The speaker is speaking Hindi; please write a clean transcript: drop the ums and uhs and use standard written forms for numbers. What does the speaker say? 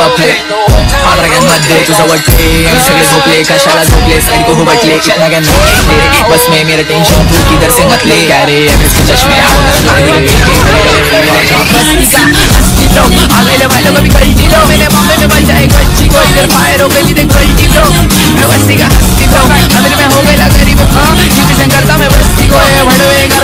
आपले पात्रांमध्ये तुझं वाटले सगळे झोपले कशाला झोपले साईड को हुबटले इतना क्या नहीं बस में मेरा टेंशन तू किधर से मतले क्या रे इसके चश्मे आगे वालों को भी कल्टी लो मेरे मामले में बच जाए गच्ची को इधर फायर हो गई देख गल्टी ब्रो मैं बस्ती का हस्ती ब्रो अंदर में हो गया गरीब हाँ किसी से करता मैं बस्ती को भड़वे